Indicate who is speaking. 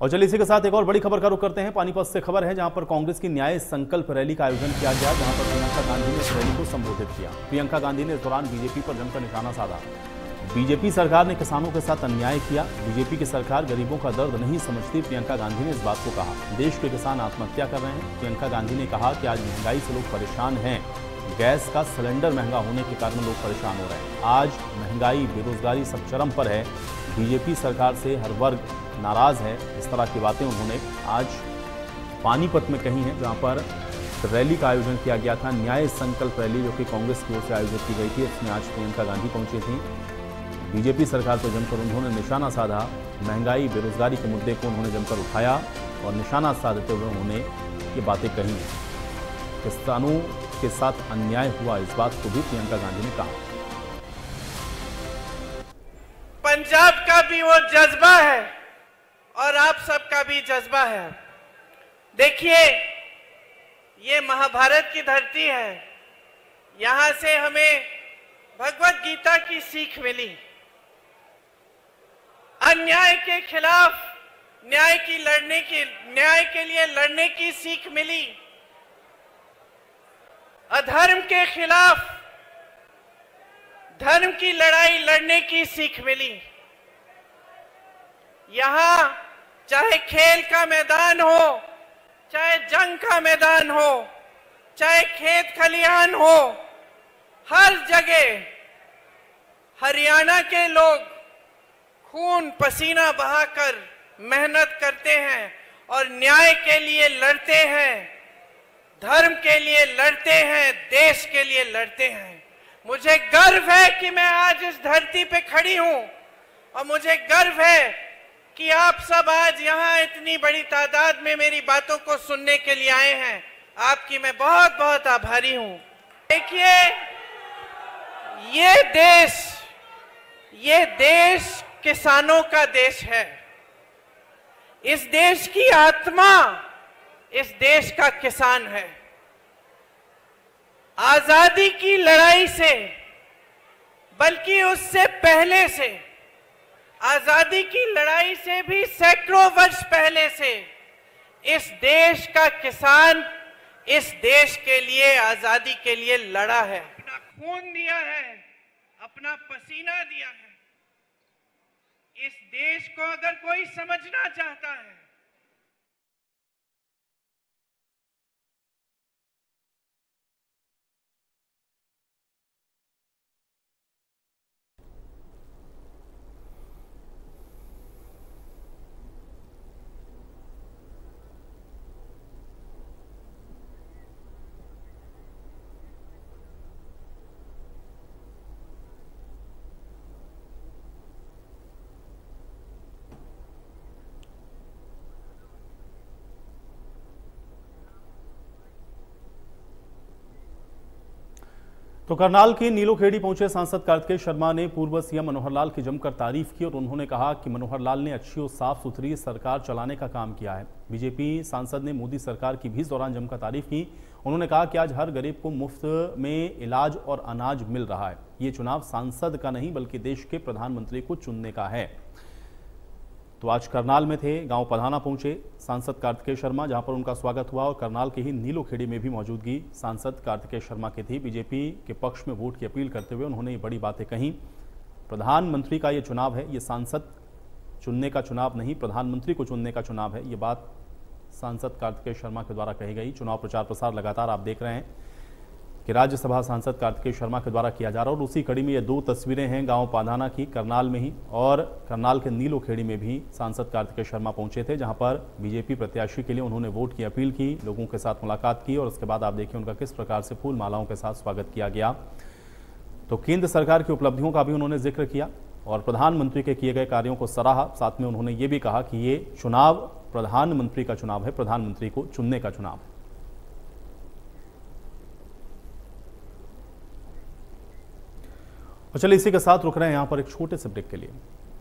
Speaker 1: और चलिए इसी के साथ एक और बड़ी खबर का रुख करते हैं। पानीपत से खबर है जहां पर कांग्रेस की न्याय संकल्प रैली का आयोजन किया गया, जहां पर प्रियंका गांधी ने इस रैली को संबोधित किया। प्रियंका गांधी ने इस दौरान बीजेपी पर जमकर निशाना साधा। बीजेपी सरकार ने किसानों के साथ अन्याय किया, बीजेपी की सरकार गरीबों का दर्द नहीं समझती, प्रियंका गांधी ने इस बात को कहा। देश के किसान आत्महत्या कर रहे हैं। प्रियंका गांधी ने कहा कि आज महंगाई से लोग परेशान हैं, गैस का सिलेंडर महंगा होने के कारण लोग परेशान हो रहे हैं। आज महंगाई, बेरोजगारी सब चरम पर है, बीजेपी सरकार से हर वर्ग नाराज है। इस तरह की बातें उन्होंने आज पानीपत में कही हैं, जहां पर रैली का आयोजन किया गया था, न्याय संकल्प रैली, जो कि कांग्रेस की ओर से आयोजित की गई थी। इसमें आज प्रियंका गांधी पहुंची थी। बीजेपी सरकार पर जमकर उन्होंने निशाना साधा। महंगाई, बेरोजगारी के मुद्दे को उन्होंने जमकर उठाया और निशाना साधते हुए उन्होंने ये बातें कही। किसानों के साथ अन्याय हुआ, इस बात को भी प्रियंका गांधी ने कहा।
Speaker 2: पंजाब का भी वो जज्बा है और आप सबका भी जज्बा है। देखिए, ये महाभारत की धरती है। यहां से हमें भगवत गीता की सीख मिली। अन्याय के खिलाफ न्याय के लिए लड़ने की सीख मिली। अधर्म के खिलाफ धर्म की लड़ाई लड़ने की सीख मिली। यहां चाहे खेल का मैदान हो, चाहे जंग का मैदान हो, चाहे खेत खलिहान हो, हर जगह हरियाणा के लोग खून पसीना बहाकर मेहनत करते हैं और न्याय के लिए लड़ते हैं, धर्म के लिए लड़ते हैं, देश के लिए लड़ते हैं। मुझे गर्व है कि मैं आज इस धरती पे खड़ी हूं और मुझे गर्व है कि आप सब आज यहां इतनी बड़ी तादाद में मेरी बातों को सुनने के लिए आए हैं। आपकी मैं बहुत बहुत आभारी हूं। देखिए, ये देश किसानों का देश है। इस देश की आत्मा इस देश का किसान है। आजादी की लड़ाई से, बल्कि उससे पहले से, आजादी की लड़ाई से भी सैकड़ों वर्ष पहले से इस देश का किसान इस देश के लिए, आजादी के लिए लड़ा है, अपना खून दिया है, अपना पसीना दिया है। इस देश को अगर कोई समझना चाहता है,
Speaker 1: तो करनाल के नीलोखेड़ी पहुंचे सांसद कार्तिकेय शर्मा ने पूर्व सीएम मनोहर लाल की जमकर तारीफ की और उन्होंने कहा कि मनोहर लाल ने अच्छी और साफ सुथरी सरकार चलाने का काम किया है। बीजेपी सांसद ने मोदी सरकार की भी इस दौरान जमकर तारीफ की। उन्होंने कहा कि आज हर गरीब को मुफ्त में इलाज और अनाज मिल रहा है। ये चुनाव सांसद का नहीं बल्कि देश के प्रधानमंत्री को चुनने का है। तो आज करनाल में थे, गांव पधाना पहुंचे सांसद कार्तिकेय शर्मा, जहां पर उनका स्वागत हुआ और करनाल के ही नीलोखेड़ी में भी मौजूदगी सांसद कार्तिकेय शर्मा की थी। बीजेपी के पक्ष में वोट की अपील करते हुए उन्होंने ये बड़ी बातें कही। प्रधानमंत्री का ये चुनाव है, ये सांसद चुनने का चुनाव नहीं, प्रधानमंत्री को चुनने का चुनाव है। ये बात सांसद कार्तिकेय शर्मा के द्वारा कही गई। चुनाव प्रचार प्रसार लगातार आप देख रहे हैं कि राज्यसभा सांसद कार्तिकेय शर्मा के द्वारा किया जा रहा है और उसी कड़ी में ये दो तस्वीरें हैं गांव पाधाना की, करनाल में ही, और करनाल के नीलोखेड़ी में भी सांसद कार्तिकेय शर्मा पहुंचे थे, जहां पर बीजेपी प्रत्याशी के लिए उन्होंने वोट की अपील की, लोगों के साथ मुलाकात की और उसके बाद आप देखिए उनका किस प्रकार से फूल मालाओं के साथ स्वागत किया गया। तो केंद्र सरकार की उपलब्धियों का भी उन्होंने जिक्र किया और प्रधानमंत्री के किए गए कार्यों को सराहा। साथ में उन्होंने ये भी कहा कि ये चुनाव प्रधानमंत्री का चुनाव है, प्रधानमंत्री को चुनने का चुनाव है। और चलिए इसी के साथ रुक रहे हैं यहां पर एक छोटे से ब्रेक के लिए।